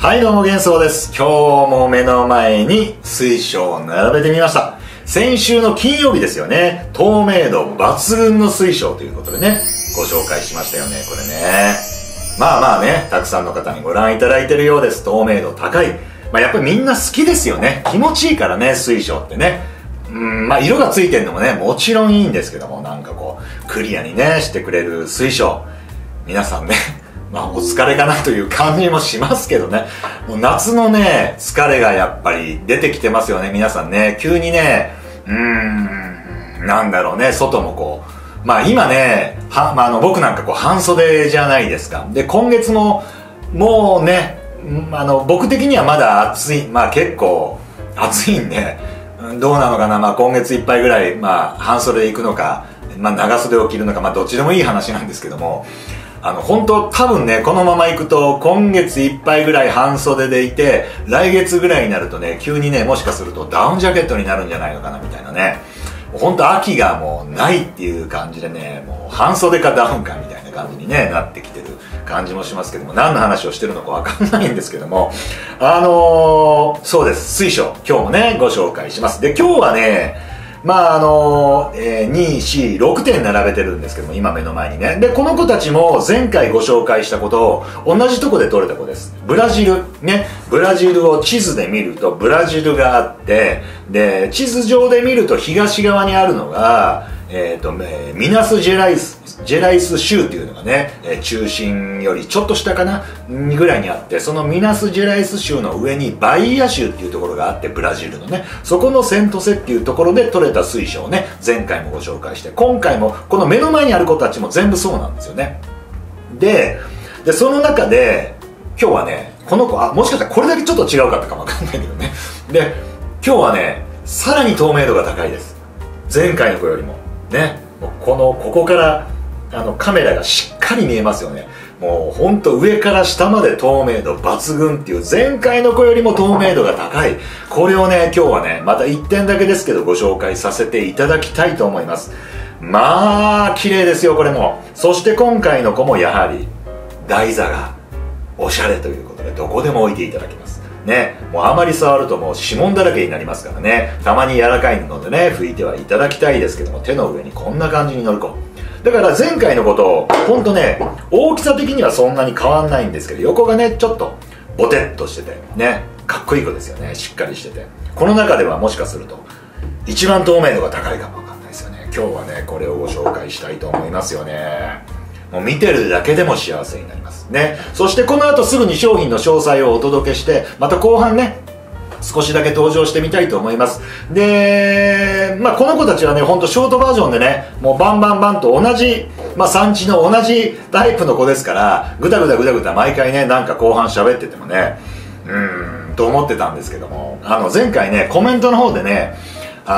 はい、どうも幻想です。今日も目の前に水晶を並べてみました。先週の金曜日ですよね。透明度抜群の水晶ということでね、ご紹介しましたよね、これね。まあね、たくさんの方にご覧いただいてるようです。透明度高い。やっぱりみんな好きですよね。気持ちいいからね、水晶ってね。色がついてるのもね、もちろんいいんですけども、なんかこう、クリアにね、してくれる水晶。皆さんね、お疲れかなという感じもしますけどね。もう夏のね、疲れがやっぱり出てきてますよね、皆さんね。急にね、なんだろうね、外もこう、今ね、僕なんかこう半袖じゃないですか。で、今月も、もうね、僕的にはまだ暑い、結構暑いんで、どうなのかな、今月いっぱいぐらい、半袖で行くのか、長袖を着るのか、どっちでもいい話なんですけども、本当多分ね、このまま行くと、今月いっぱいぐらい半袖でいて、来月ぐらいになるとね、急にね、もしかするとダウンジャケットになるんじゃないのかな、みたいなね。本当秋がもうないっていう感じでね、もう半袖かダウンかみたいな感じにね、なってきてる感じもしますけども、何の話をしてるのかわかんないんですけども、そうです、水晶、今日もね、ご紹介します。で、今日はね、2、4、6点並べてるんですけども、今目の前にね。で、この子たちも前回ご紹介したことを同じとこで撮れた子です。ブラジル。ね。ブラジルを地図で見るとブラジルがあって、で、地図上で見ると東側にあるのが、ミナスジェライス州っていうのがね、中心よりちょっと下かなぐらいにあって、そのミナスジェライス州の上にバイア州っていうところがあって、ブラジルのね、そこのセントセっていうところで取れた水晶をね、前回もご紹介して、今回もこの目の前にある子たちも全部そうなんですよね。で、その中で、今日はね、この子、もしかしたらこれだけちょっと違うかったかもわかんないけどね。で、今日はね、さらに透明度が高いです。前回の子よりも。ね。ここからカメラがしっかり見えますよね。もうほんと上から下まで透明度抜群っていう前回の子よりも透明度が高い。これをね、今日はね、また1点だけですけどご紹介させていただきたいと思います。綺麗ですよ、これも。そして今回の子もやはり台座がおしゃれということでどこでも置いていただけます。ね、もうあまり触るともう指紋だらけになりますからね。たまに柔らかいのでね、拭いてはいただきたいですけども、手の上にこんな感じに乗る子。だから前回のことを、ほんとね、大きさ的にはそんなに変わんないんですけど、横がね、ちょっとボテッとしてて、ね、かっこいい子ですよね、しっかりしてて。この中ではもしかすると、一番透明度が高いかもわかんないですよね。今日はね、これをご紹介したいと思いますよね。もう見てるだけでも幸せになりますね。そしてこの後すぐに商品の詳細をお届けして、また後半ね、少しだけ登場してみたいと思います。で、この子たちはね、ほんとショートバージョンでね、もうバンバンバンと同じ、産地の同じタイプの子ですから、ぐだぐだ毎回ね、なんか後半喋っててもね、と思ってたんですけども、前回ね、コメントの方でね、こ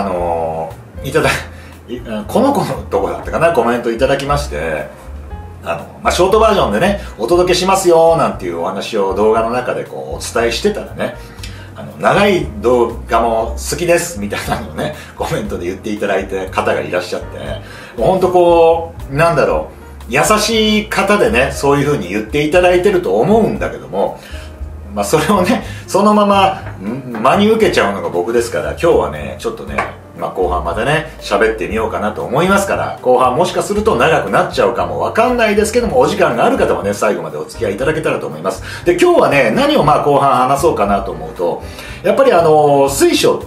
の子のとこだったかな、コメントいただきまして、ショートバージョンでね、お届けしますよなんていうお話を動画の中でこうお伝えしてたらね、長い動画も好きですみたいなのをね、コメントで言っていただいて方がいらっしゃって、もうほんとこう、なんだろう、優しい方でね、そういう風に言っていただいてると思うんだけども、それをね、そのまま真に受けちゃうのが僕ですから、今日はね、ちょっとね、後半またね、喋ってみようかなと思いますから、後半もしかすると長くなっちゃうかもわかんないですけども、お時間がある方はね、最後までお付き合いいただけたらと思います。で、今日はね、何を後半話そうかなと思うと、やっぱり水晶って、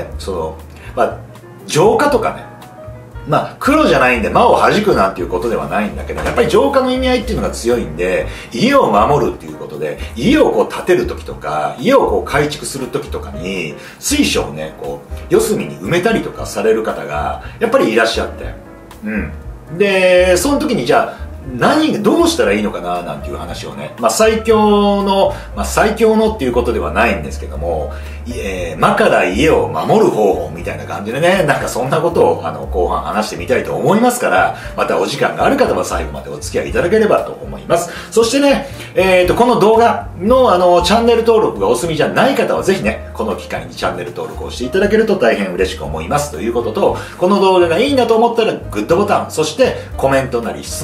浄化とかね、黒じゃないんで魔を弾くなんていうことではないんだけど、やっぱり浄化の意味合いっていうのが強いんで、家を守るっていうことで、家をこう建てる時とか、家をこう改築する時とかに、水晶をね、こう、四隅に埋めたりとかされる方が、やっぱりいらっしゃって。で、その時にじゃあ、どうしたらいいのかななんていう話をね、最強のっていうことではないんですけども、魔から家を守る方法みたいな感じでね、なんかそんなことを後半話してみたいと思いますから、またお時間がある方は最後までお付き合いいただければと思います。そしてね、この動画のチャンネル登録がお済みじゃない方はぜひね、この機会にチャンネル登録をしていただけると大変嬉しく思いますということと、この動画がいいなと思ったらグッドボタン、そしてコメントなり質問なりあれば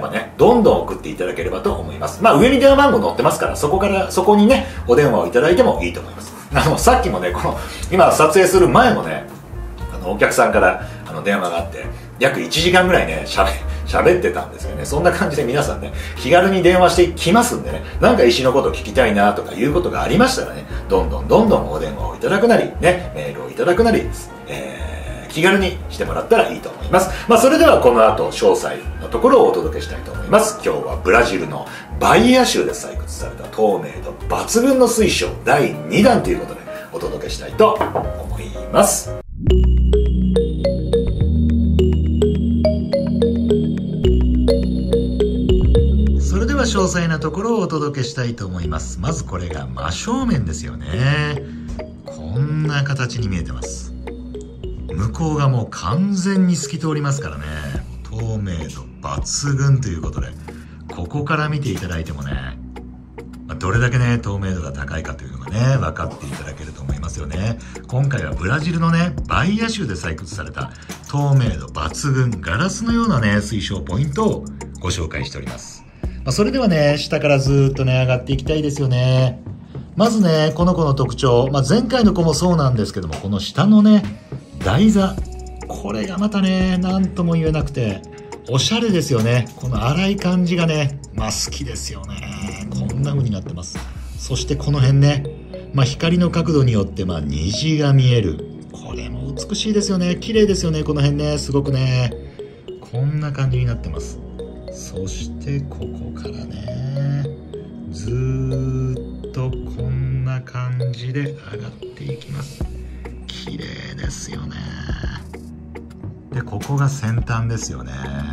ばね、どんどん送っていただければと思います。まあ上に電話番号載ってますから、そこにね、お電話をいただいてもいいと思います。さっきもね、今撮影する前もね、お客さんから電話があって、約1時間ぐらいね、喋ってたんですよね。そんな感じで皆さんね、気軽に電話してきますんでね、なんか石のこと聞きたいなとかいうことがありましたらね、どんどんお電話をいただくなり、ね、メールをいただくなり、気軽にしてもらったらいいと思います。まあそれではこの後、詳細のところをお届けしたいと思います。今日はブラジルのバイア州で採掘された透明度抜群の水晶第2弾ということでお届けしたいと思います。それでは詳細なところをお届けしたいと思います。まずこれが真正面ですよね。こんな形に見えてます。向こうがもう完全に透き通りますからね。透明度抜群ということで、ここから見ていただいてもね、どれだけね、透明度が高いかというのがね、分かっていただけると思いますよね。今回はブラジルのね、バイア州で採掘された透明度抜群、ガラスのようなね、水晶ポイントをご紹介しております。それではね、下からずーっとね、上がっていきたいですよね。まずね、この子の特徴、前回の子もそうなんですけども、この下のね、台座、これがまたね、なんとも言えなくて、おしゃれですよね。この粗い感じがね、好きですよね。こんな風になってます。そしてこの辺ね、光の角度によって虹が見える。これも美しいですよね。綺麗ですよね。この辺ね、すごくね、こんな感じになってます。そしてここからね、ずーっとこんな感じで上がっていきます。綺麗ですよね。で、ここが先端ですよね。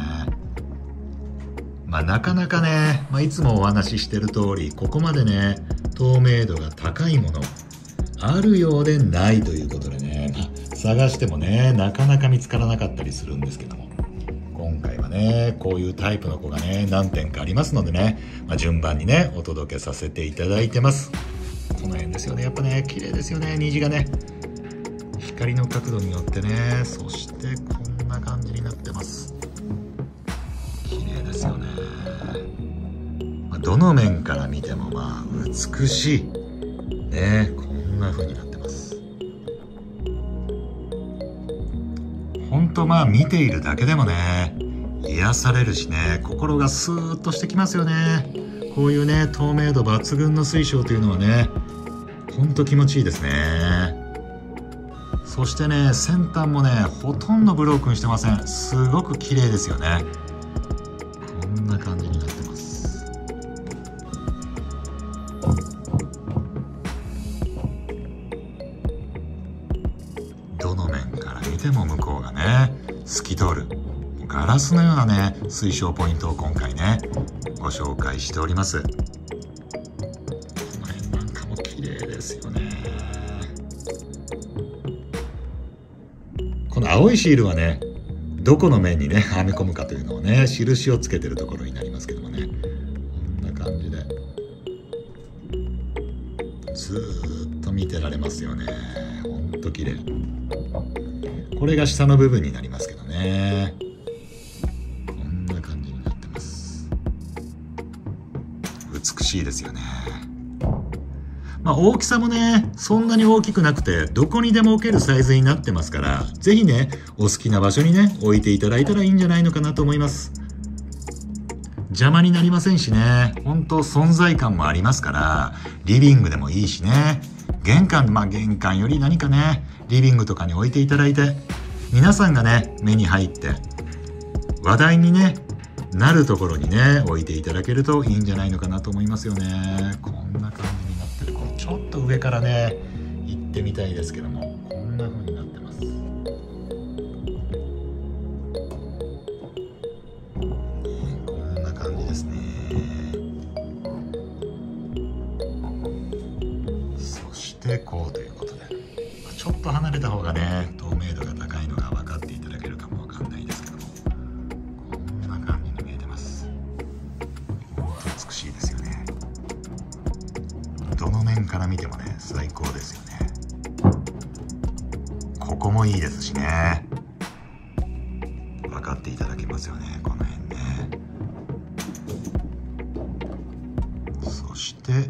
なかなかね、いつもお話ししてる通り、ここまでね、透明度が高いものあるようでないということでね、探してもね、なかなか見つからなかったりするんですけども、今回はね、こういうタイプの子がね、何点かありますのでね、順番にね、お届けさせていただいてます。この辺ですよね。やっぱね、綺麗ですよね、虹がね。光の角度によってね、そしてこんな感じになってます。綺麗ですよね。どの面から見ても美しいね。こんな風になってます。ほんと見ているだけでもね、癒されるしね、心がスーッとしてきますよね。こういうね、透明度抜群の水晶というのはね、ほんと気持ちいいですね。そしてね、先端もね、ほとんどブロークンしてません。すごく綺麗ですよね。こんな感じになってます。どの面から見ても向こうがね、透き通るガラスのようなね、水晶ポイントを今回ね、ご紹介しております。この辺なんかも綺麗ですよね。この青いシールはね、どこの面にね、はめ込むかというのをね、印をつけてるところになりますけどもね、こんな感じでずーっと見てられますよね。ほんと綺麗。これが下の部分になりますけどね、こんな感じになってます。美しいですよね。大きさもね、そんなに大きくなくて、どこにでも置けるサイズになってますから、ぜひね、お好きな場所にね、置いていただいたらいいんじゃないのかなと思います。邪魔になりませんしね、本当存在感もありますから、リビングでもいいしね、玄関より何かね、リビングとかに置いていただいて、皆さんがね、目に入って、話題にね、なるところにね、置いていただけるといいんじゃないのかなと思いますよね。こんな感じになってる。ちょっと上からね、行ってみたいですけども、こんな風になってます。こんな感じですね。そしてこうということで、ちょっと離れた方がね、透明度が高いのが分かっていただけるかもわかんないですけども、こんな感じに見えてます。本当美しいですよね。どの面から見てもね、最高ですよね。ここもいいですしね。分かっていただけますよね、この辺ね。 して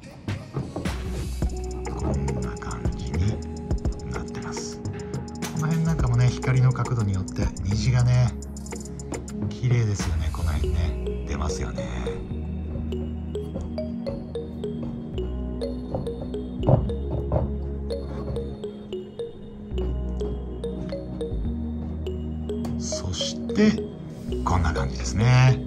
こんな感じになってます。この辺なんかもね、光の角度によって虹がね綺麗ですよね。この辺ね出ますよね。そしてこんな感じですね。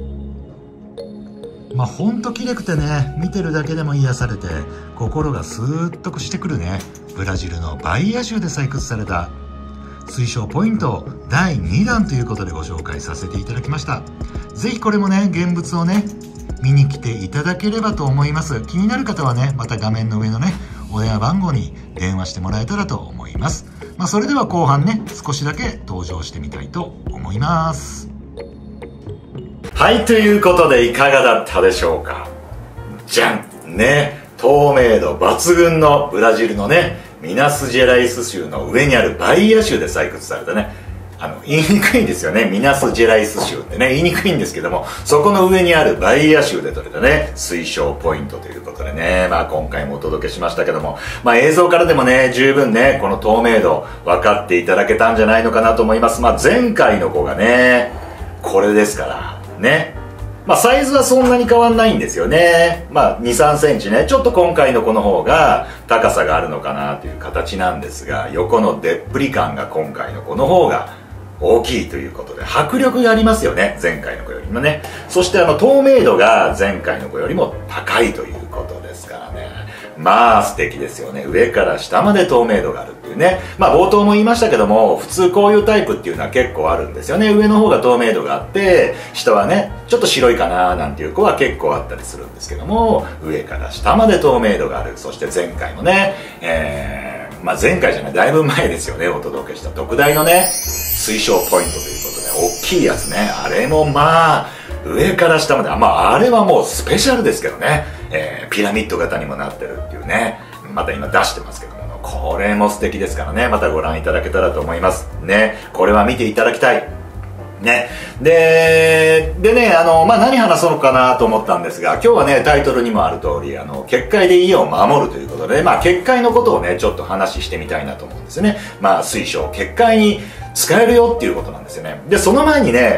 まあほんと綺麗くてね、見てるだけでも癒されて心がスーッとしてくるね、ブラジルのバイア州で採掘された水晶ポイント第2弾ということでご紹介させていただきました。ぜひこれもね、現物をね見に来ていただければと思います。気になる方はね、また画面の上のねお電話番号に電話してもらえたらと思います。まあそれでは後半ね、少しだけ登場してみたいと思います。 はい、ということでいかがだったでしょうか。じゃんね、透明度抜群のブラジルのねミナスジェライス州の上にあるバイア州で採掘されたね、言いにくいんですよね、ミナスジェライス州ってね言いにくいんですけども、そこの上にあるバイア州で採れたね水晶ポイントということでね、まあ今回もお届けしましたけども、まあ映像からでもね十分ねこの透明度分かっていただけたんじゃないのかなと思います。まあ前回の子がねこれですからね、まあサイズはそんなに変わんないんですよね。まあ2、3センチね、ちょっと今回の子の方が高さがあるのかなという形なんですが、横のでっぷり感が今回の子の方が大きいということで迫力がありますよね、前回の子よりもね。そして透明度が前回の子よりも高いということですからね、まあ素敵ですよね。上から下まで透明度があるっていうね。まあ冒頭も言いましたけども、普通こういうタイプっていうのは結構あるんですよね。上の方が透明度があって下はねちょっと白いかななんていう子は結構あったりするんですけども、上から下まで透明度がある。そして前回もね、まあ前回じゃない、だいぶ前ですよね、お届けした特大のね水晶ポイントということで大きいやつね、あれもまあ上から下まで、まああれはもうスペシャルですけどね、ピラミッド型にもなってるっていうね、また今出してますけども、これも素敵ですからね、またご覧いただけたらと思いますね。これは見ていただきたいね。でね、まあ何話そうかなと思ったんですが、今日はねタイトルにもある通り結界で家を守るということで、まあ結界のことをねちょっと話してみたいなと思うんですよね。まあ水晶結界に使えるよっていうことなんですよね。でその前にね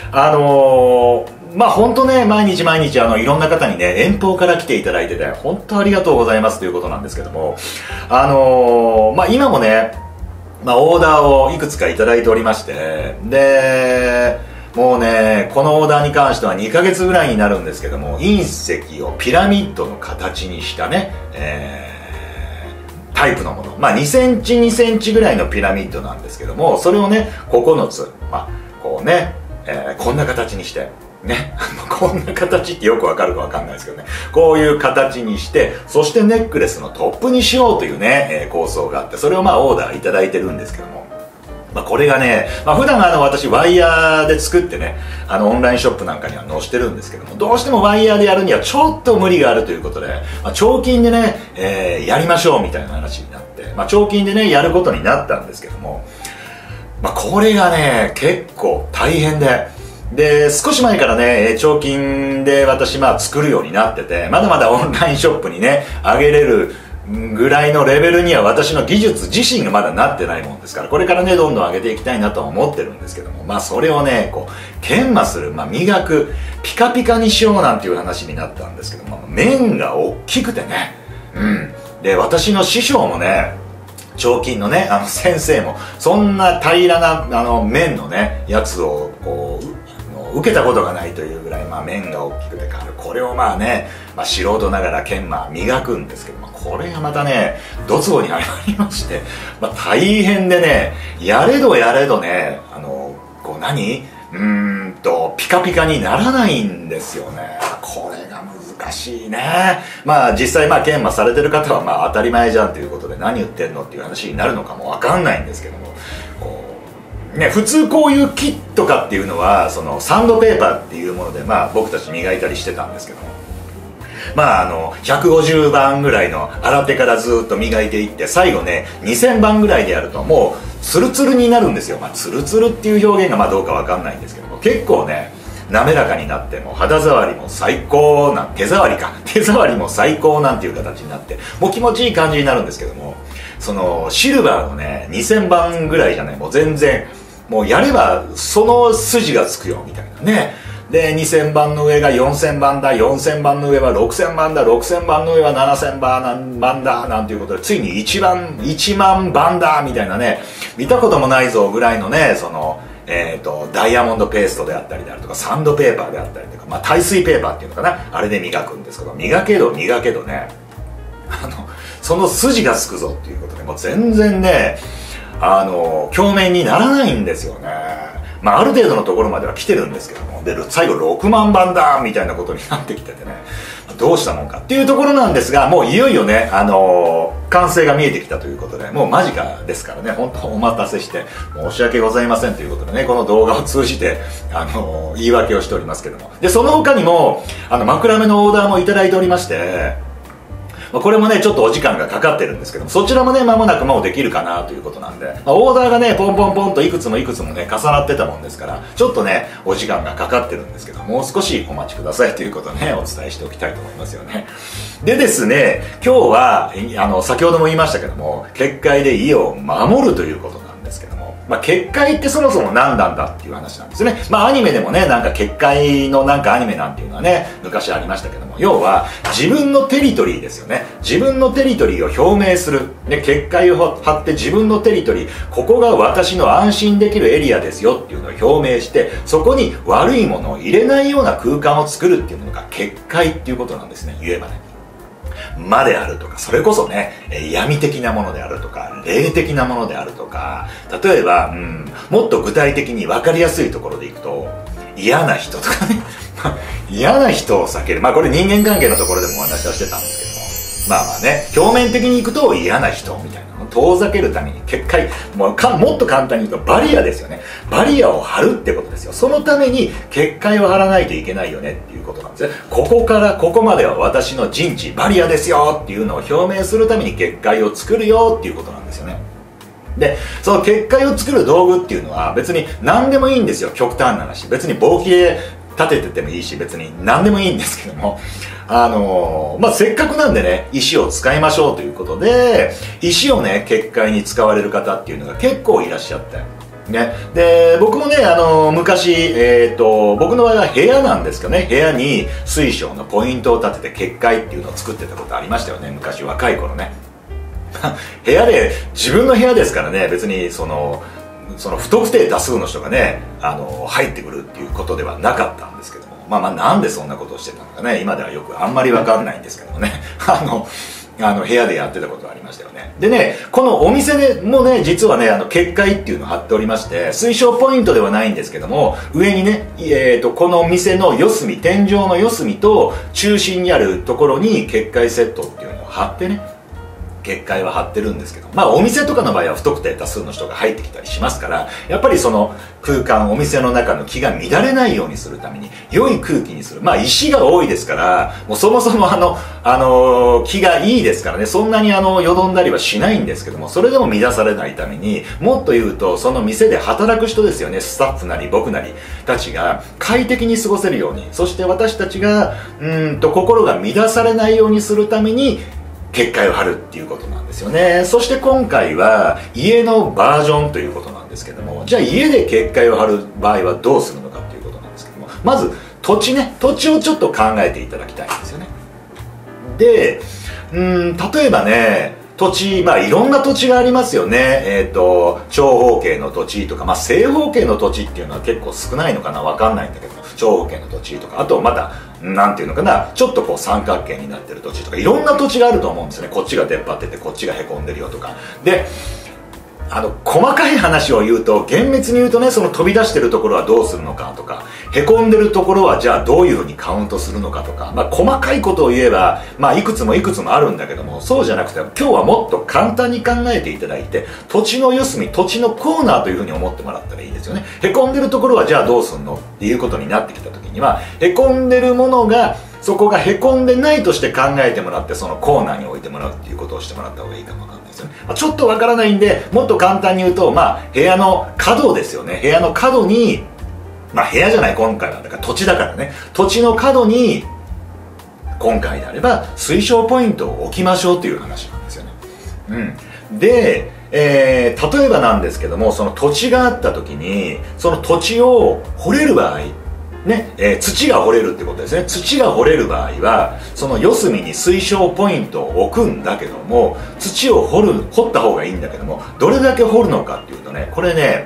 まあ本当ね毎日いろんな方にね遠方から来ていただいてて本当ありがとうございますということなんですけども、まあ今もねまあオーダーをいくつかいただいておりまして、でもうねこのオーダーに関しては2ヶ月ぐらいになるんですけども、隕石をピラミッドの形にしたね、タイプのもの、まあ2センチ2センチぐらいのピラミッドなんですけども、それをね9つ、まあこうね、こんな形にしてね、こんな形ってよくわかるかわかんないですけどね、こういう形にして、そしてネックレスのトップにしようというね、構想があって、それをまあオーダーいただいてるんですけども、まあこれがね、まあ普段私ワイヤーで作ってね、オンラインショップなんかには載してるんですけども、どうしてもワイヤーでやるにはちょっと無理があるということで、まあ彫金でね、やりましょうみたいな話になって、まあ彫金でね、やることになったんですけども、まあこれがね、結構大変で、少し前からね、彫金で私作るようになってて、まだまだオンラインショップにね、上げれるぐらいのレベルには私の技術自身がまだなってないもんですから、これからね、どんどん上げていきたいなとは思ってるんですけども、まあそれをね、こう、研磨する、まあ磨く、ピカピカにしようなんていう話になったんですけども、面が大きくてね、で、私の師匠もね、彫金のね、先生も、そんな平らな、面のね、やつを、こう、受けたことがないというぐらい、まあ、面が大きくてこれをまあね、まあ、素人ながら研磨磨くんですけども、これがまたねドツボに入りまして、まあ、大変でね、やれどねこうピカピカにならないんですよね。これが難しいね。まあ実際研磨されてる方は当たり前じゃんということで、何言ってんのっていう話になるのかもわかんないんですけども、ね、普通こういう木とかっていうのはそのサンドペーパーっていうもので僕たち磨いたりしてたんですけども、150番ぐらいの洗手からずっと磨いていって、最後ね2000番ぐらいでやるともうツルツルになるんですよ。ツルツルっていう表現がどうかわかんないんですけども、結構ね滑らかになって、もう肌触りも最高な、手触りも最高なんていう形になって、もう気持ちいい感じになるんですけども、そのシルバーのね2000番ぐらいじゃない、もう全然もうやればその筋がつくよみたいなね。で2000番の上が4000番だ、4000番の上は6000番だ、6000番の上は7000番だなんていうことで、ついに1万番だみたいなね、見たこともないぞぐらいのね、そのダイヤモンドペーストであったりであるとか、サンドペーパーであったりとか、まあ耐水ペーパーっていうのかな、あれで磨くんですけど、磨けどね、その筋がつくぞっていうことで、もう全然ね鏡面にならないんですよね。まあある程度のところまでは来てるんですけども、で最後6万番だみたいなことになってきててね、どうしたもんかっていうところなんですが、もういよいよね完成が見えてきたということで、もう間近ですからね、本当お待たせして申し訳ございませんということでね、この動画を通じて言い訳をしておりますけども、でその他にも枕目のオーダーもいただいておりまして、これもねちょっとお時間がかかってるんですけども、そちらもね間もなくもうできるかなということなんで、オーダーがねポンポンポンといくつもね重なってたもんですから、ちょっとねお時間がかかってるんですけど、もう少しお待ちくださいということをねお伝えしておきたいと思いますよね。でですね、今日は先ほども言いましたけども、結界で家を守るということなんですけども、結界ってそもそも何なんだっていう話なんですね。アニメでもねなんか結界のなんかアニメなんていうのはね昔ありましたけども、要は自分のテリトリーですよね。自分のテリトリーを表明する、で結界を張って自分のテリトリー、ここが私の安心できるエリアですよっていうのを表明して、そこに悪いものを入れないような空間を作るっていうのが結界っていうことなんですね。言えばね、魔であるとか、それこそね闇的なものであるとか、霊的なものであるとか、例えば、もっと具体的に分かりやすいところでいくと、嫌な人とかね嫌な人を避ける、これ人間関係のところでもお話はしてたんですけども、ね表面的にいくと嫌な人みたいなのを遠ざけるために結界、もっと簡単に言うとバリアですよね。バリアを張るってことですよ。そのために結界を張らないといけないよねっていうことなんですね。ここからここまでは私の陣地バリアですよっていうのを表明するために結界を作るよっていうことなんですよね。でその結界を作る道具っていうのは別に何でもいいんですよ。極端な話、別に棒切れ立てててもいいし、別に何でもいいんですけども、せっかくなんでね石を使いましょうということで、石をね結界に使われる方っていうのが結構いらっしゃってね。で僕もね昔僕の場合は部屋なんですけどね、部屋に水晶のポイントを立てて結界っていうのを作ってたことありましたよね、昔若い頃ね部屋で、自分の部屋ですからね、別にその不特定多数の人がね入ってくるっていうことではなかったんですけども、なんでそんなことをしてたのかね、今ではよくあんまり分かんないんですけどもね部屋でやってたことがありましたよね。でね、このお店でもね実はね結界っていうのを貼っておりまして、水晶ポイントではないんですけども、上にね、この店の四隅、天井の四隅と中心にあるところに結界セットっていうのを貼ってね、結界は張ってるんですけど、お店とかの場合は不特定多数の人が入ってきたりしますから、やっぱりその空間、お店の中の気が乱れないようにするために良い空気にする。石が多いですから、もうそもそも気がいいですからね、そんなによどんだりはしないんですけども、それでも乱されないために、もっと言うとその店で働く人ですよね、スタッフなり僕なりたちが快適に過ごせるように、そして私たちが心が乱されないようにするために結界を張るっていうことなんですよね。そして今回は家のバージョンということなんですけども、じゃあ家で結界を張る場合はどうするのかっていうことなんですけども、まず土地をちょっと考えていただきたいんですよね。で例えばね、土地、いろんな土地がありますよね。長方形の土地とか、正方形の土地っていうのは結構少ないのかな、わかんないんだけど、長方形の土地とか、あとまたなんていうのかな、ちょっとこう三角形になってる土地とか、いろんな土地があると思うんですよね。こっちが出っ張っててこっちがへこんでるよとかで、細かい話を言うと、厳密に言うとね、その飛び出してるところはどうするのかとか、へこんでるところはじゃあどういうふうにカウントするのかとか、細かいことを言えばいくつもあるんだけども、そうじゃなくて今日はもっと簡単に考えていただいて、土地の四隅、土地のコーナーというふうに思ってもらったらいいですよね。へこんでるところはじゃあどうすんのっていうことになってきた時には、へこんでるものがそこがへこんでないとして考えてもらって、そのコーナーに置いてもらうっていうことをしてもらった方がいいかもわかんないですよね。ちょっとわからないんで、もっと簡単に言うと、部屋の角ですよね。部屋の角にまあ部屋じゃない、今回はだから土地だからね、土地の角に今回であれば推奨ポイントを置きましょうという話なんですよね。で、例えばなんですけども、その土地があった時にその土地を掘れる場合ね、土が掘れるってことですね。土が掘れる場合はその四隅に推奨ポイントを置くんだけども、土を掘った方がいいんだけども、どれだけ掘るのかっていうとね、これね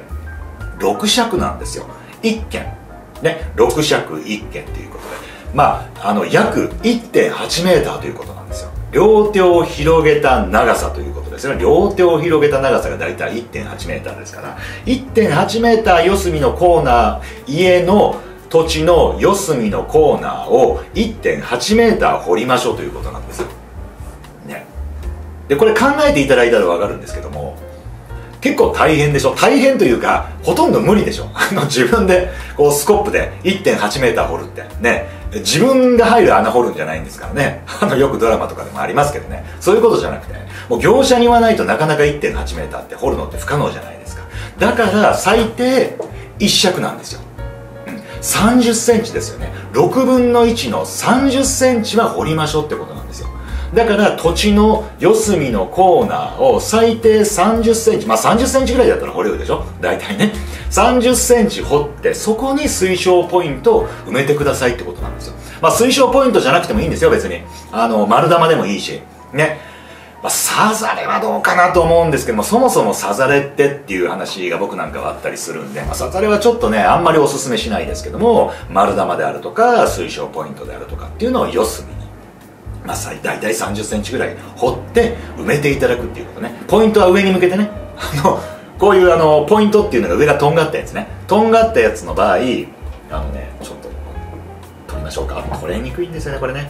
6尺なんですよ。1軒ね、6尺1軒っていうことで、まあ約 1.8 メーターということなんですよ。両手を広げた長さということですね。両手を広げた長さがだいたい 1.8 メーターですから、 1.8 メーター四隅のコーナー、家の土地の四隅のコーナーを 1.8 メーター掘りましょうということなんですよ、ね、でこれ考えていただいたら分かるんですけども、結構大変でしょ。大変というかほとんど無理でしょ。自分でこうスコップで 1.8 メーター掘るってね、自分が入る穴掘るんじゃないんですからね。よくドラマとかでもありますけどね、そういうことじゃなくて、もう業者に言わないとなかなか 1.8 メーターって掘るのって不可能じゃないですか。だから最低1尺なんですよ。30センチですよね。6分の1の30センチは掘りましょうってことなんですよ。だから土地の四隅のコーナーを最低30センチ、まあ30センチぐらいだったら掘れるでしょ、大体ね。30センチ掘って、そこに推奨ポイントを埋めてくださいってことなんですよ。まあ推奨ポイントじゃなくてもいいんですよ、別に。丸玉でもいいしね。サザレはどうかなと思うんですけども、そもそもサザレっていう話が僕なんかはあったりするんで、サザレはちょっとねあんまりおすすめしないですけども、丸玉であるとか推奨ポイントであるとかっていうのを四隅に、大体30センチぐらい掘って埋めていただくっていうことね。ポイントは上に向けてね、こういうポイントっていうのが上がとんがったやつね。とんがったやつの場合、ちょっと取りましょうか。取れにくいんですよねこれね。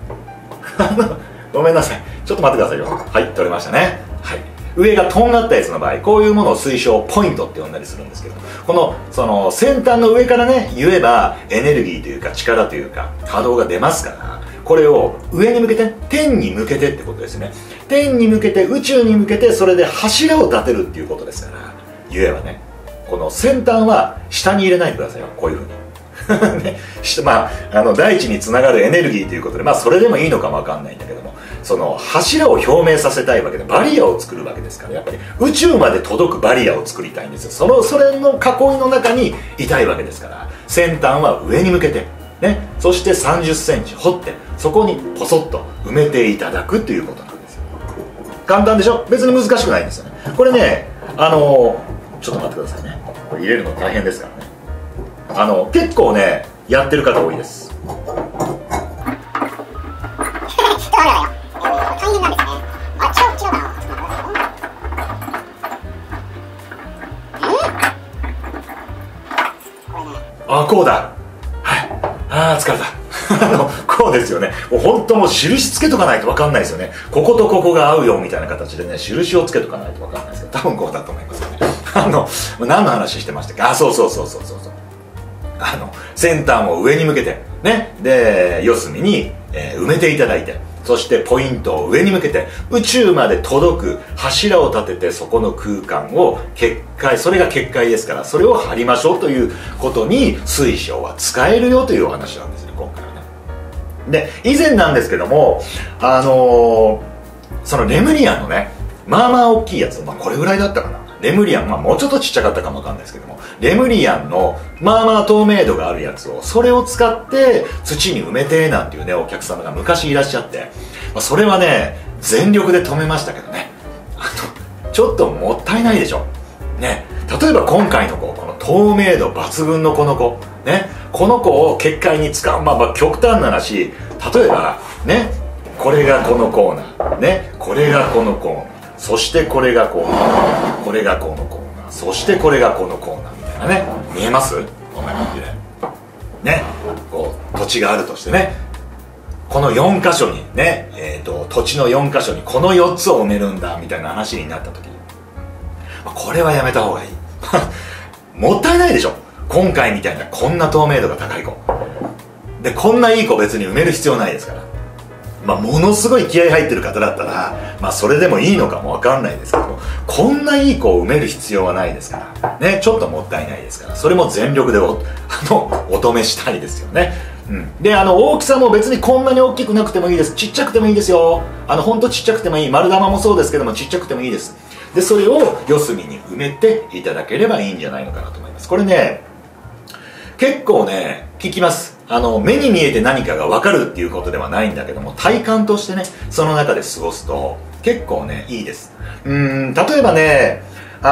ごめんなさい、ちょっと待ってくださいよ。はい、取れましたね。はい、上がとんがったやつの場合、こういうものを推奨ポイントって呼んだりするんですけど、その先端の上からね言えばエネルギーというか力というか波動が出ますから、これを上に向けて、天に向けてってことですね。天に向けて、宇宙に向けて、それで柱を立てるっていうことですから、言えばね、この先端は下に入れないでくださいよ、こういうふうに。ね、大地につながるエネルギーということで、それでもいいのかもわかんないんだけども、その柱を表明させたいわけで、バリアを作るわけですから、やっぱり宇宙まで届くバリアを作りたいんですよ。それの囲いの中にいたいわけですから、先端は上に向けてね、そして30センチ掘って、そこにポソッと埋めていただくということなんですよ。簡単でしょ。別に難しくないんですよね。これね、ちょっと待ってくださいね。これ入れるの大変ですからね。結構ねやってる方多いです。こうだ。はい、疲れた。こうですよね。もう本当もう印つけとかないと分かんないですよね。こことここが合うよみたいな形でね、印をつけとかないと分かんないですけど、多分こうだと思いますよね。何の話してましたっけ。そう。先端を上に向けてね、で四隅に、埋めていただいて、そしてポイントを上に向けて宇宙まで届く柱を立てて、そこの空間を結界、それが結界ですから、それを張りましょうということに水晶は使えるよというお話なんですね、今回はね。で以前なんですけども、そのレムリアンのね、まあまあ大きいやつ、これぐらいだったかな、レムリアン、もうちょっとちっちゃかったかもわかんないですけども、レムリアンのまあまあ透明度があるやつを、それを使って土に埋めてなんていうね、お客様が昔いらっしゃって、それはね全力で止めましたけどね、ちょっともったいないでしょね。例えば今回の子、この透明度抜群のこの子ね、この子を結界に使う、極端な話、例えばね、これがこのコーナーね、これがこのコーナー、そしてこれがこう、これがこのコーナー、そしてこれがこのコーナーみたいなね、見えます？こんな感じでね、こう土地があるとしてね、この4箇所にね、土地の4箇所にこの4つを埋めるんだみたいな話になった時に、これはやめた方がいい。もったいないでしょ、今回みたいなこんな透明度が高い子で、こんないい子別に埋める必要ないですからものすごい気合入ってる方だったら、それでもいいのかもわかんないですけど、こんないい子を埋める必要はないですからね。ちょっともったいないですから、それも全力でお止めしたいですよね。で、大きさも別にこんなに大きくなくてもいいです。ちっちゃくてもいいですよ。ほんとちっちゃくてもいい。丸玉もそうですけども、ちっちゃくてもいいです。で、それを四隅に埋めていただければいいんじゃないのかなと思います。これね、結構ね、効きます。目に見えて何かが分かるっていうことではないんだけども、体感としてね、その中で過ごすと結構ね、いいです。例えばね、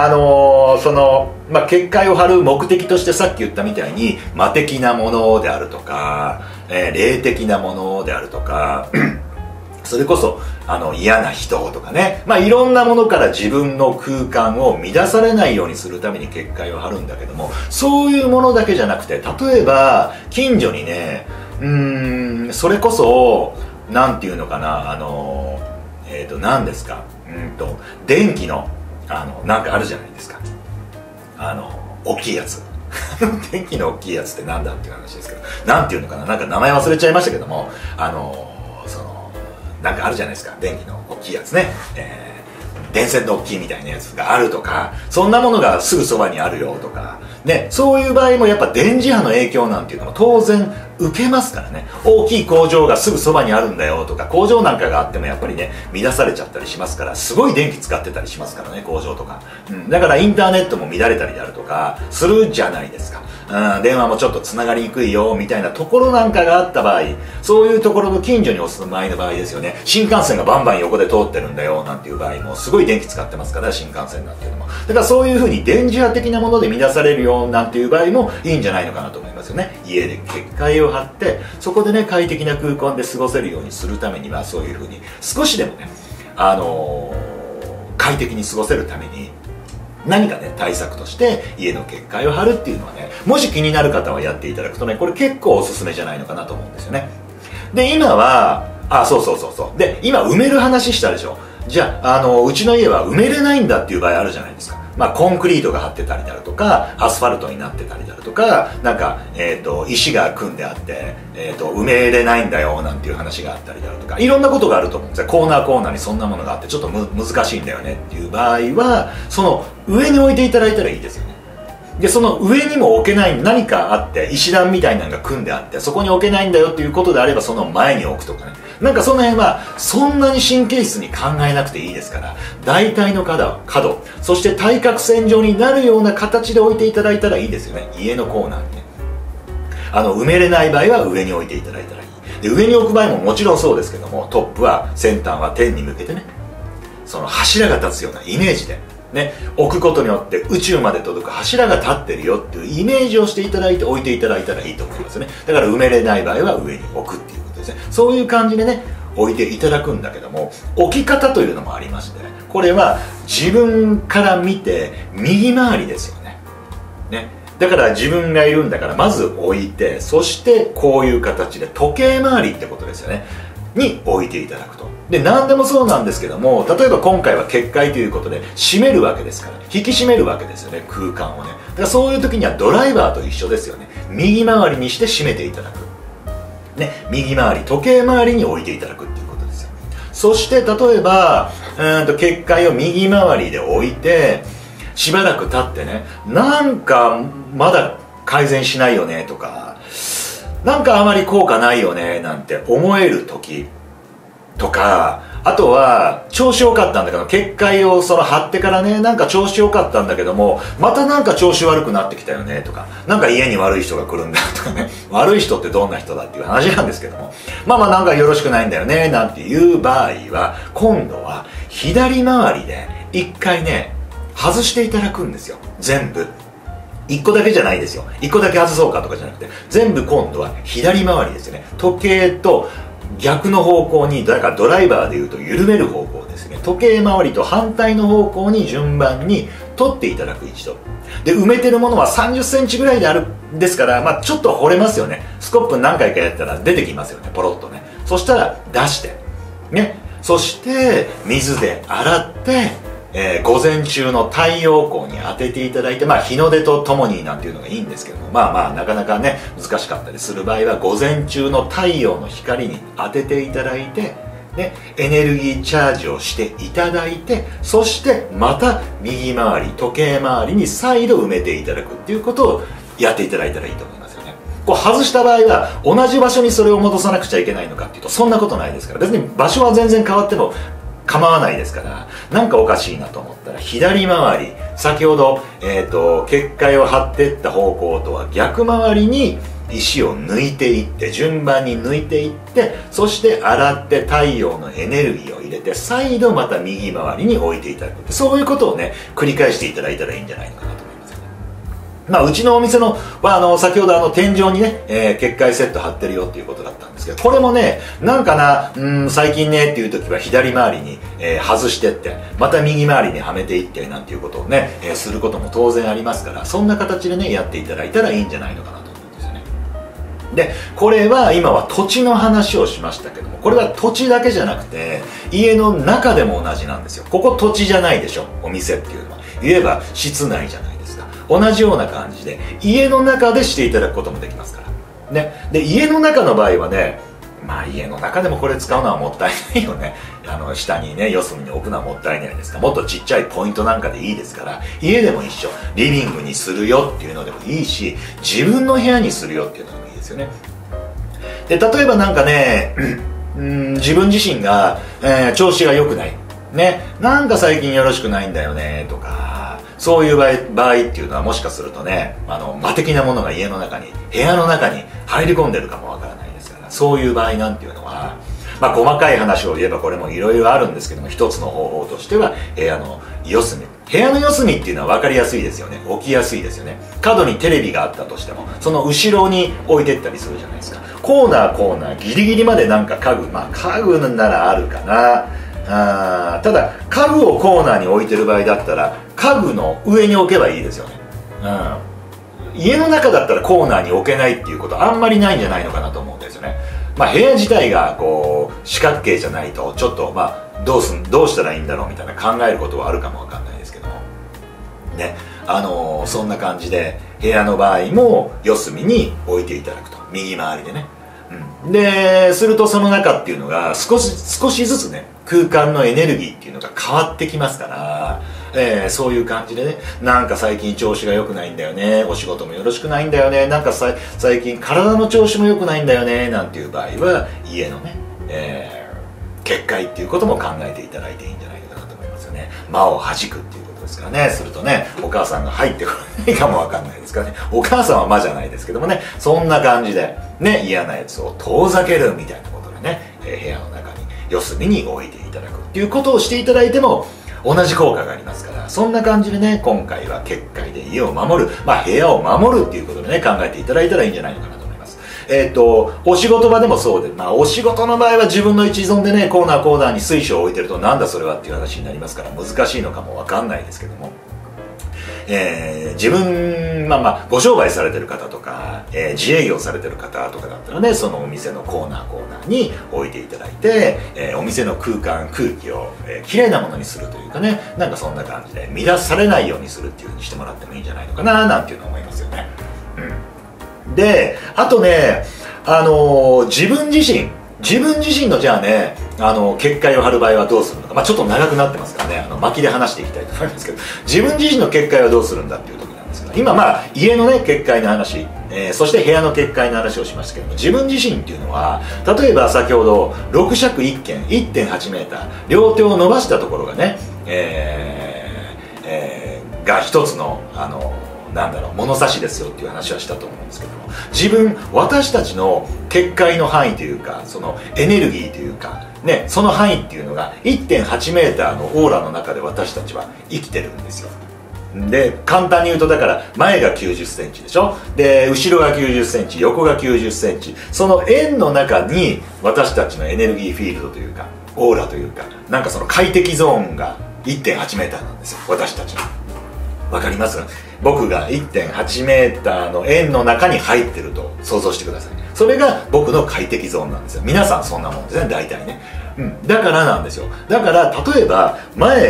結界を張る目的としてさっき言ったみたいに魔的なものであるとか、霊的なものであるとかそれこそ嫌な人とかね、いろんなものから自分の空間を乱されないようにするために結界を張るんだけども、そういうものだけじゃなくて、例えば近所にね、それこそなんていうのかな、何ですか、電気のなんかあるじゃないですか、大きいやつ電気の大きいやつってなんだっていう話ですけど、なんていうのかな、なんか名前忘れちゃいましたけども、なんかあるじゃないですか、電気の大きいやつね、電線の大きいみたいなやつがあるとか、そんなものがすぐそばにあるよとかね、そういう場合もやっぱ電磁波の影響なんていうのも当然受けますからね。大きい工場がすぐそばにあるんだよとか、工場なんかがあってもやっぱりね、乱されちゃったりしますから、すごい電気使ってたりしますからね、工場とか、だからインターネットも乱れたりであるとかするじゃないですか。電話もちょっとつながりにくいよみたいなところなんかがあった場合、そういうところの近所にお住まいの場合ですよね、新幹線がバンバン横で通ってるんだよなんていう場合もすごい電気使ってますから、新幹線なんていうのも、だからそういうふうに電磁波的なもので乱されるよなんていう場合もいいんじゃないのかなと思いますよね。家で結界を張ってそこでね、快適な空間で過ごせるようにするためには、そういうふうに少しでもね、快適に過ごせるために何かね、対策として家の結界を張るっていうのはね、もし気になる方はやっていただくとね、これ結構おすすめじゃないのかなと思うんですよね。で、今はそうで、今埋める話したでしょ。じゃあ、うちの家は埋めれないんだっていう場合あるじゃないですか。コンクリートが張ってたりだとか、アスファルトになってたりだとか、なんか、石が組んであって、埋めれないんだよなんていう話があったりだとか、いろんなことがあると思うんですよ。コーナーにそんなものがあってちょっと難しいんだよねっていう場合は、その上に置いていただいたらいいですよね。で、その上にも置けない何かあって、石段みたいなのが組んであって、そこに置けないんだよっていうことであれば、その前に置くとかね、なんかその辺はそんなに神経質に考えなくていいですから、大体の角、そして対角線上になるような形で置いていただいたらいいですよね。家のコーナーにね、埋めれない場合は上に置いていただいたらいい。で、上に置く場合ももちろんそうですけども、トップは先端は天に向けてね、その柱が立つようなイメージでね、置くことによって宇宙まで届く柱が立ってるよっていうイメージをしていただいて置いていただいたらいいと思いますね。だから埋めれない場合は上に置くっていうことですね。そういう感じでね、置いていただくんだけども、置き方というのもありまして、これは自分から見て右回りですよね。だから自分がいるんだからまず置いて、そしてこういう形で時計回りってことですよねに置いていただくと。で、何でもそうなんですけども、例えば今回は結界ということで締めるわけですから、引き締めるわけですよね、空間をね。だからそういう時にはドライバーと一緒ですよね。右回りにして締めていただくね、右回り、時計回りに置いていただくっていうことですよ。そして例えば結界を右回りで置いてしばらく経ってね、なんかまだ改善しないよねとか、なんかあまり効果ないよねなんて思える時とか、あとは調子良かったんだけど、結界を貼ってからね、なんか調子良かったんだけども、またなんか調子悪くなってきたよねとか、なんか家に悪い人が来るんだとかね、悪い人ってどんな人だっていう話なんですけども、なんかよろしくないんだよねなんていう場合は、今度は左回りで一回ね、外していただくんですよ。全部1個だけじゃないですよ。1個だけ外そうかとかじゃなくて、全部今度は左回りですよね。時計と逆の方向に、だからドライバーでいうと緩める方向ですね。時計回りと反対の方向に順番に取っていただく一度で、埋めてるものは30センチぐらいであるんですから、ちょっと掘れますよね。スコップ何回かやったら出てきますよね、ポロッとね。そしたら出してね、そして水で洗って午前中の太陽光に当てていただいて、日の出とともになんていうのがいいんですけども、なかなかね、難しかったりする場合は、午前中の太陽の光に当てていただいて、ね、エネルギーチャージをしていただいて、そしてまた右回り、時計回りに再度埋めていただくっていうことをやっていただいたらいいと思いますよね。こう外した場合は、同じ場所にそれを戻さなくちゃいけないのかっていうと、そんなことないですから、別に場所は全然変わっても構わないですから、なんかおかしいなと思ったら左回り、先ほど、結界を張っていった方向とは逆回りに石を抜いていって、順番に抜いていって、そして洗って太陽のエネルギーを入れて、再度また右回りに置いていただく。そういうことをね、繰り返していただいたらいいんじゃないのかなと思いますよね。うちのお店のは先ほど天井にね、結界セット貼ってるよっていうことだったんですけど、これもね、なんかな、最近ねっていう時は左回りに、外してって、また右回りにはめていってなんていうことをね、することも当然ありますから、そんな形でね、やっていただいたらいいんじゃないのかなと思うんですよね。で、これは今は土地の話をしましたけども、これは土地だけじゃなくて、家の中でも同じなんですよ。ここ土地じゃないでしょ、お店っていうのは。言えば室内じゃないですか。同じような感じで家の中でしていただくこともできますからね。で、家の中の場合はね、家の中でもこれ使うのはもったいないよね。下にね、四隅に置くのはもったいないですから、もっとちっちゃいポイントなんかでいいですから、家でも一緒、リビングにするよっていうのでもいいし、自分の部屋にするよっていうのでもいいですよね。で、例えばなんかね、自分自身が、調子が良くないね、なんか最近よろしくないんだよねとか、そういう場合っていうのは、もしかするとね、魔的なものが家の中に、部屋の中に入り込んでるかもわからないですから、そういう場合なんていうのは、細かい話を言えばこれもいろいろあるんですけども、一つの方法としては、部屋の四隅っていうのは分かりやすいですよね。置きやすいですよね。角にテレビがあったとしても、その後ろに置いてったりするじゃないですか。コーナーギリギリまでなんか家具ならあるかな。ただ家具をコーナーに置いてる場合だったら、家具の上に置けばいいですよね。家の中だったらコーナーに置けないっていうことあんまりないんじゃないのかなと思うんですよね。部屋自体がこう四角形じゃないと、ちょっとどうしたらいいんだろうみたいな考えることはあるかもわかんないですけどもね、そんな感じで部屋の場合も四隅に置いていただくと、右回りでね。でするとその中っていうのが少しずつね、空間のエネルギーっていうのが変わってきますから、そういう感じでね、なんか最近調子が良くないんだよね、お仕事もよろしくないんだよね、なんか最近体の調子も良くないんだよねなんていう場合は、家のね、結界っていうことも考えていただいていいんじゃないかなと思いますよね。魔を弾くっていうことですからね。するとね、お母さんが入ってこないかもわかんないですからね。お母さんは魔じゃないですけどもね、そんな感じでね、嫌なやつを遠ざけるみたいなことでね、部屋の中に四隅に置いていただくっていうことをしていただいても同じ効果がありますから、そんな感じでね、今回は結界で家を守る、部屋を守るっていうことでね、考えていただいたらいいんじゃないのかなと思います。お仕事場でもそうで、お仕事の場合は自分の一存でね、コーナーに水晶を置いてると、なんだそれはっていう話になりますから、難しいのかもわかんないですけども、自分、ご商売されてる方とか、自営業されてる方とかだったらね、そのお店のコーナーに置いていただいて、お店の空気を、きれいなものにするというかね、なんかそんな感じで乱されないようにするっていう風にしてもらってもいいんじゃないのかななんていうのを思いますよね。で、あとね、自分自身のじゃあね、結界を張る場合はどうするのか、ちょっと長くなってますからね、巻きで話していきたいと思いますけど、自分自身の結界はどうするんだっていう時なんですけど、今家のね、結界の話、そして部屋の結界の話をしましたけども、自分自身っていうのは、例えば先ほど6尺1間 1.8 メーター、両手を伸ばしたところがね、が一つの物差しですよっていう話はしたと思うんですけども、私たちの結界の範囲というか、そのエネルギーというかね、その範囲っていうのが 1.8 メーターのオーラの中で私たちは生きてるんですよ。で、簡単に言うと、だから前が90センチでしょ、で後ろが90センチ、横が90センチ、その円の中に私たちのエネルギーフィールドというか、オーラというか、なんかその快適ゾーンが 1.8 メーターなんですよ、私たちの。わかります？僕が 1.8 メーターの円の中に入ってると想像してください。それが僕の快適ゾーンなんですよ。皆さんそんなもんですね、大体ね。だからなんですよ。だから例えば前、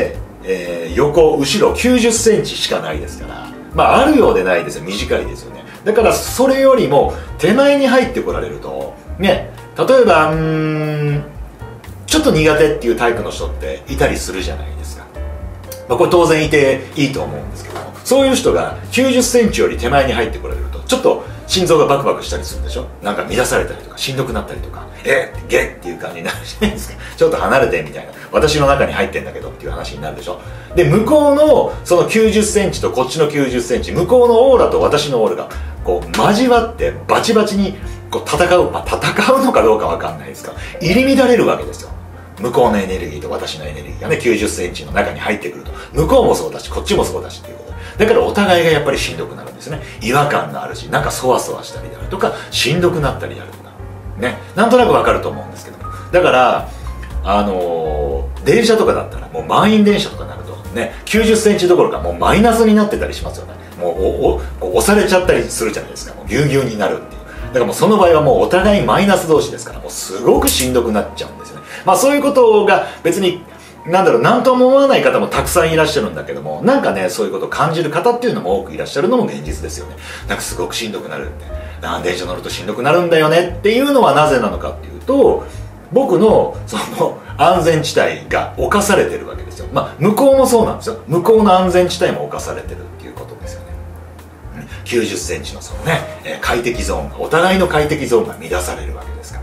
横後ろ90センチしかないですから、まああるようでないですよ。短いですよね。だからそれよりも手前に入ってこられるとね、例えばちょっと苦手っていうタイプの人っていたりするじゃないですか。まあ、これ当然いていいと思うんですけども、そういう人が90センチより手前に入ってこられるとちょっと心臓がバクバクしたりするでしょ。なんか乱されたりとかしんどくなったりとか、ゲッっていう感じになるじゃないですか。ちょっと離れてみたいな、私の中に入ってんだけどっていう話になるでしょ。で向こうのその90センチとこっちの90センチ、向こうのオーラと私のオーラがこう交わってバチバチにこう戦う、まあ、戦うのかどうかわかんないですが、入り乱れるわけですよ。向こうのエネルギーと私のエネルギーがね、90センチの中に入ってくると、向こうもそうだしこっちもそうだしっていうことだから、お互いがやっぱりしんどくなるんですね。違和感があるし、なんかそわそわしたりであるとか、しんどくなったりであるとかね、なんとなくわかると思うんですけども、だから電車とかだったらもう満員電車とかになるとね、90センチどころかもうマイナスになってたりしますよね。もう押されちゃったりするじゃないですか。もうぎゅうぎゅうになるっていう。だからもうその場合はもうお互いマイナス同士ですから、もうすごくしんどくなっちゃうんですよね。まあそういうことが別になんとも思わない方もたくさんいらっしゃるんだけども、なんかねそういうことを感じる方っていうのも多くいらっしゃるのも現実ですよね。なんかすごくしんどくなるって、電車乗るとしんどくなるんだよねっていうのはなぜなのかっていうと、僕のその安全地帯が侵されてるわけですよ。まあ向こうもそうなんですよ。向こうの安全地帯も侵されてるっていうことですよね。90センチのそのね、快適ゾーンが、お互いの快適ゾーンが乱されるわけですから、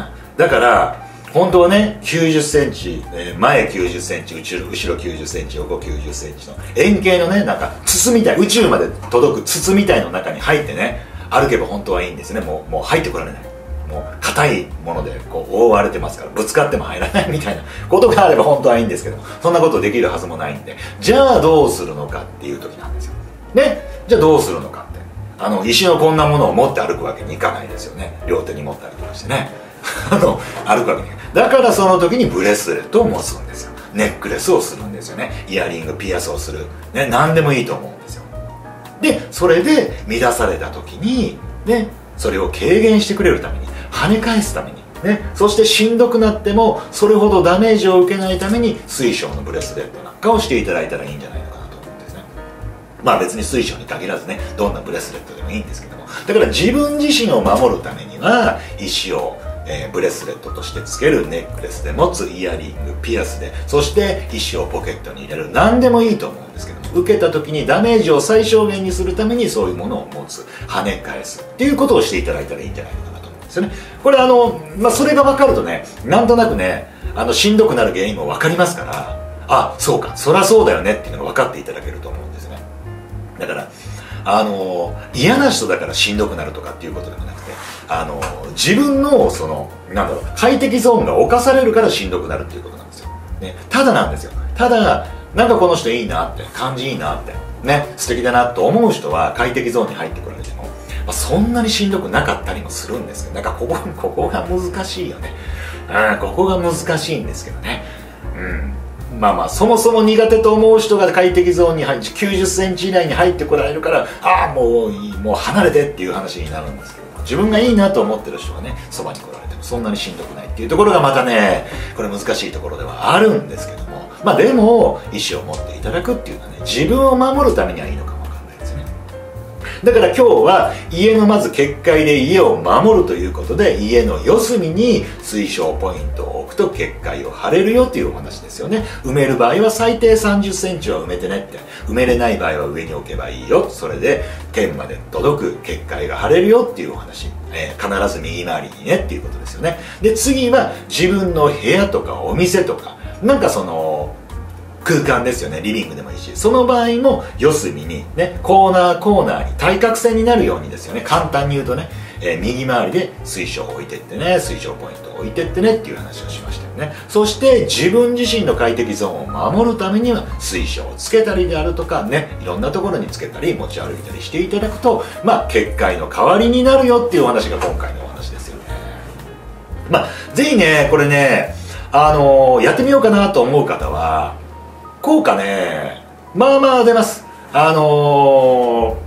だから本当はね90センチ、前90センチ後ろ90センチ横90センチの円形のね、なんか筒みたい、宇宙まで届く筒みたいの中に入ってね歩けば本当はいいんですね。もう入ってこられない、もう硬いものでこう覆われてますから、ぶつかっても入らないみたいなことがあれば本当はいいんですけど、そんなことできるはずもないんで、じゃあどうするのかっていう時なんですよね。じゃあどうするのかって、石のこんなものを持って歩くわけにいかないですよね。両手に持ったりとかしてね歩くわけにいかない。だからその時にブレスレットを持つんですよ。ネックレスをするんですよね。イヤリング、ピアスをする、ね、何でもいいと思うんですよ。でそれで乱された時にね、それを軽減してくれるために、跳ね返すためにね、そしてしんどくなってもそれほどダメージを受けないために水晶のブレスレットなんかをしていただいたらいいんじゃないのかなと思うんですね。まあ別に水晶に限らずね、どんなブレスレットでもいいんですけども、だから自分自身を守るためには石をブレスレットとしてつける、ネックレスで持つ、イヤリング、ピアスで、そして石をポケットに入れる、何でもいいと思うんですけども、受けた時にダメージを最小限にするためにそういうものを持つ、跳ね返すっていうことをしていただいたらいいんじゃないのかなと思うんですよね。これそれが分かるとね、なんとなくねしんどくなる原因も分かりますから、あ、そうか、そりゃそうだよねっていうのが分かっていただけると思うんですね。だから嫌な人だからしんどくなるとかっていうことでもなくて、自分のその快適ゾーンが侵されるからしんどくなるっていうことなんですよ、ね、ただなんですよ。ただなんかこの人いいなって、感じいいなってね、素敵だなと思う人は快適ゾーンに入ってこられても、そんなにしんどくなかったりもするんですけど、なんかここが難しいよね。ここが難しいんですけどね。そもそも苦手と思う人が快適ゾーンに入って90センチ以内に入ってこられるから、もういい、もう離れてっていう話になるんですけど、自分がいいなと思ってる人がねそばに来られてもそんなにしんどくないっていうところがまたね、これ難しいところではあるんですけども、でも意思を持っていただくっていうのはね、自分を守るためにはいいのかもわかんないですね。だから今日は家のまず結界で家を守るということで、家の四隅に水晶ポイントを置くと結界を張れるよというお話ですよね。埋める場合は最低30センチは埋めてねって、埋めれない場合は上に置けばいいよ、それで天まで届く結界が張れるよっていうお話、必ず右回りにねっていうことですよね。で次は自分の部屋とかお店とか、なんかその空間ですよね。リビングでもいいし、その場合も四隅にね、コーナーに対角線になるようにですよね。簡単に言うとね、右回りで水晶を置いてってね、水晶ポイントを置いてってねっていう話をしましたよね。そして自分自身の快適ゾーンを守るためには水晶をつけたりであるとかね、いろんなところにつけたり持ち歩いたりしていただくと、結界の代わりになるよっていうお話が今回のお話ですよね。ぜひねこれねやってみようかなと思う方は効果ねまあまあ出ます。結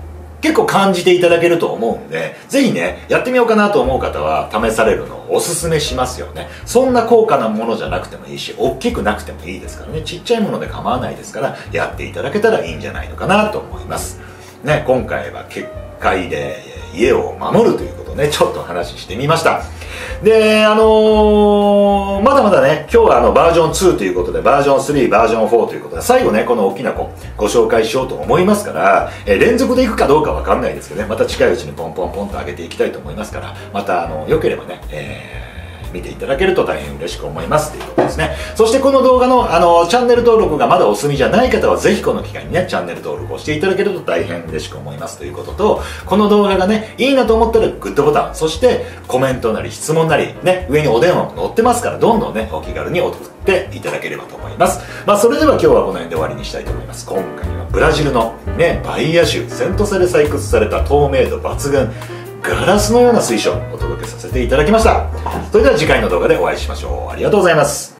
結構感じていただけると思うんで、ぜひね、やってみようかなと思う方は試されるのをおすすめしますよね。そんな高価なものじゃなくてもいいし、大きくなくてもいいですからね、ちっちゃいもので構わないですから、やっていただけたらいいんじゃないのかなと思います。ね、今回は結界で家を守るということをね、ちょっと話してみました。で、まだまだね、今日はバージョン2ということで、バージョン3、バージョン4ということで、最後ね、この大きな子、ご紹介しようと思いますから、連続でいくかどうかわかんないですけどね、また近いうちにポンポンポンと上げていきたいと思いますから、また、良ければね、見ていただけると大変嬉しく思いますということですね。そしてこの動画の、チャンネル登録がまだお済みじゃない方は、ぜひこの機会にね、チャンネル登録をしていただけると大変嬉しく思いますということと、この動画がね、いいなと思ったらグッドボタン、そしてコメントなり質問なり、ね、上にお電話も載ってますから、どんどんね、お気軽に送っていただければと思います。それでは今日はこの辺で終わりにしたいと思います。今回はブラジルのね、バイア種、セントサで採掘された透明度抜群、ガラスのような水晶をお届けさせていただきました。それでは次回の動画でお会いしましょう。ありがとうございます。